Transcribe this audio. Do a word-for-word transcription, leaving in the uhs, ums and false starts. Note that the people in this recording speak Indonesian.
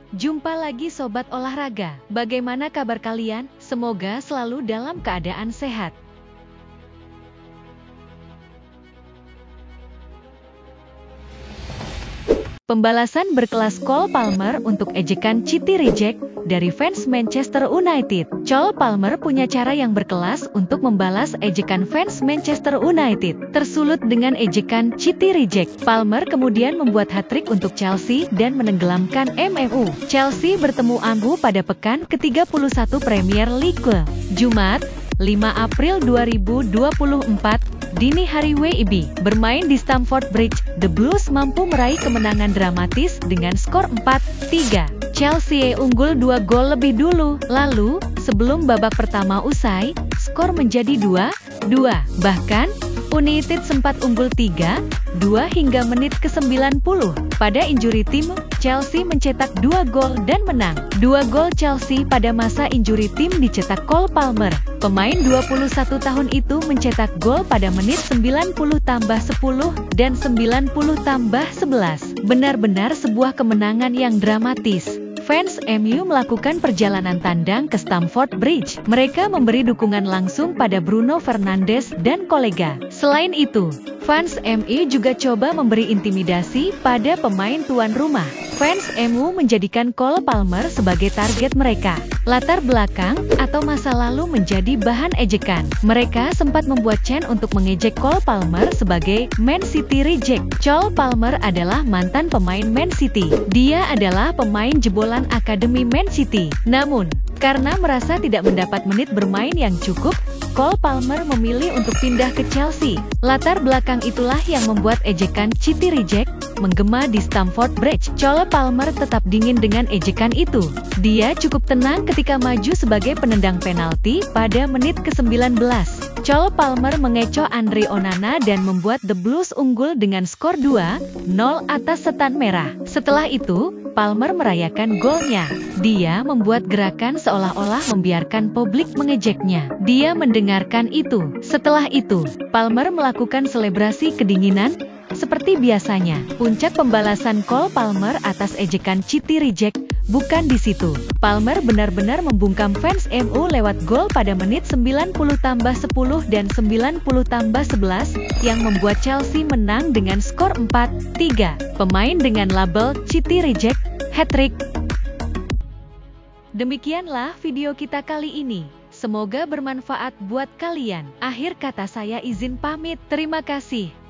Jumpa lagi Sobat Olahraga. Bagaimana kabar kalian? Semoga selalu dalam keadaan sehat. Pembalasan berkelas Cole Palmer untuk ejekan City Reject dari fans Manchester United. Cole Palmer punya cara yang berkelas untuk membalas ejekan fans Manchester United. Tersulut dengan ejekan City Reject, Palmer kemudian membuat hat-trick untuk Chelsea dan menenggelamkan M U. Chelsea bertemu M U pada pekan ke tiga puluh satu Premier League. Jumat, lima April dua ribu dua puluh empat. Dini hari W I B, bermain di Stamford Bridge, The Blues mampu meraih kemenangan dramatis dengan skor empat tiga. Chelsea unggul dua gol lebih dulu, lalu, sebelum babak pertama usai, skor menjadi dua dua. Bahkan, United sempat unggul tiga dua hingga menit ke sembilan puluh. Pada injury time, Chelsea mencetak dua gol dan menang. Dua gol Chelsea pada masa injury time dicetak Cole Palmer. Pemain dua puluh satu tahun itu mencetak gol pada menit sembilan puluh tambah sepuluh dan sembilan puluh tambah sebelas. Benar-benar sebuah kemenangan yang dramatis. Fans M U melakukan perjalanan tandang ke Stamford Bridge. Mereka memberi dukungan langsung pada Bruno Fernandes dan kolega. Selain itu, fans M U juga coba memberi intimidasi pada pemain tuan rumah. Fans M U menjadikan Cole Palmer sebagai target mereka. Latar belakang atau masa lalu menjadi bahan ejekan. Mereka sempat membuat chant untuk mengejek Cole Palmer sebagai Man City Reject. Cole Palmer adalah mantan pemain Man City. Dia adalah pemain jebolan Akademi Man City. Namun, karena merasa tidak mendapat menit bermain yang cukup, Cole Palmer memilih untuk pindah ke Chelsea. Latar belakang itulah yang membuat ejekan City Reject menggema di Stamford Bridge. Cole Palmer tetap dingin dengan ejekan itu. Dia cukup tenang ketika maju sebagai penendang penalti pada menit ke sembilan belas. Cole Palmer mengecoh Andre Onana dan membuat The Blues unggul dengan skor dua nol atas setan merah. Setelah itu, Palmer merayakan golnya. Dia membuat gerakan seolah-olah membiarkan publik mengejeknya. Dia mendengarkan itu. Setelah itu, Palmer melakukan selebrasi kedinginan. Seperti biasanya, puncak pembalasan Cole Palmer atas ejekan City Reject bukan di situ. Palmer benar-benar membungkam fans M U lewat gol pada menit sembilan puluh tambah sepuluh dan sembilan puluh tambah sebelas yang membuat Chelsea menang dengan skor empat tiga. Pemain dengan label City Reject hat-trick. Demikianlah video kita kali ini. Semoga bermanfaat buat kalian. Akhir kata saya izin pamit. Terima kasih.